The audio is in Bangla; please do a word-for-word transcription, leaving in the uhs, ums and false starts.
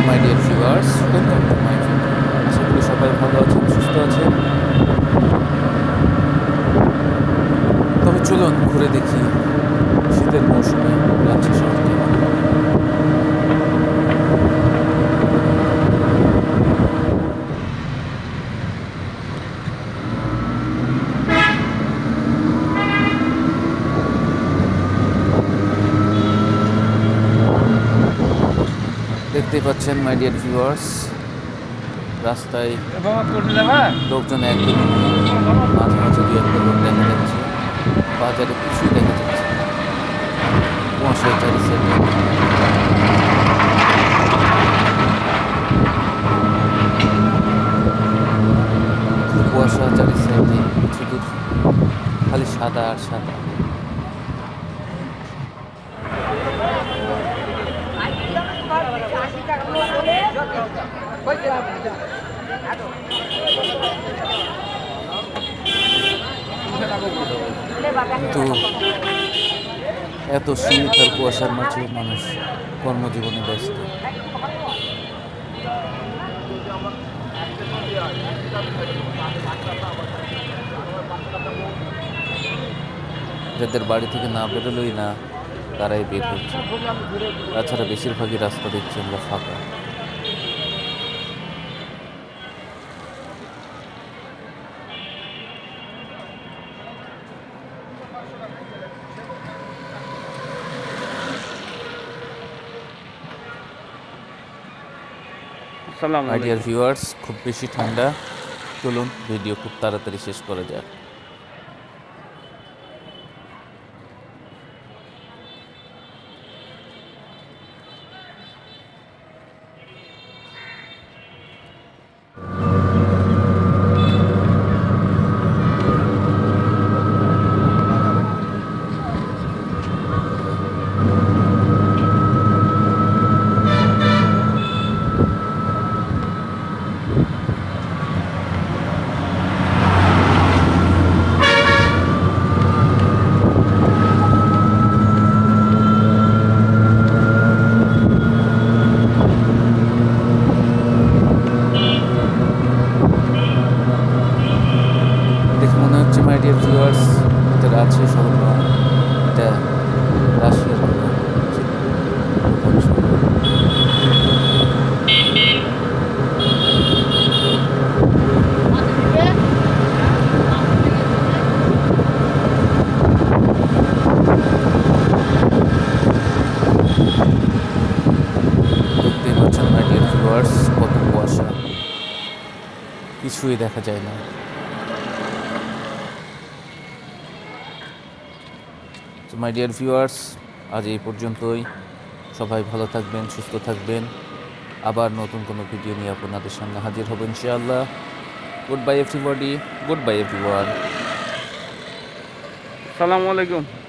My dear viewers, welcome to my video. আশা করি সবাই ভালো আছেন, সুস্থ আছেন। তবে চলুন ঘুরে দেখি শীতের মৌসুমে রাজশাহী শহর কেমন। দেখতেই পাচ্ছেন মাই ডিয়ার ভিউয়ার্স, রাস্তায় লোকজন একদমই নেই। মাঝে মাঝে দু একটা লোক দেখা যাচ্ছে, বাজারে কিছুই দেখা যাচ্ছে না। কুয়াশায় চারি সাইডে কুয়াশা, চারি সাইডে কিছু দূর খালি সাদা আর সাদা। কিন্তু এত শীত আর কুয়াশার মাঝে মানুষ কর্মজীবনে ব্যস্ত। যাদের বাড়ি থেকে না বেরোলোই না, তারাই বের হচ্ছে। তাছাড়া বেশিরভাগই রাস্তা দেখছি আমরা ফাঁকা। মাই ডিয়ার ভিউয়ার্স, খুব বেশি ঠান্ডা। চলুন ভিডিও খুব তাড়াতাড়ি শেষ করা যাক। দেখে মনে হচ্ছে মাই ডিয়ার ভিউয়ার্স, এটা রাজশাহী শহর নয়, এটা রাশিয়ার কোনো প্রধান শহর। দেখতেই পাচ্ছেন মাই ডিয়ার ভিউয়ার্স, কত কুয়াশা, কিছুই দেখা যায় না। মাই ডিয়ার ভিউয়ার্স, আজ এই পর্যন্তই। সবাই ভালো থাকবেন, সুস্থ থাকবেন। আবার নতুন কোনো ভিডিও নিয়ে আপনাদের সামনে হাজির হব ইনশাআল্লাহ। Good bye everybody, good bye everyone. আসসালামু আলাইকুম।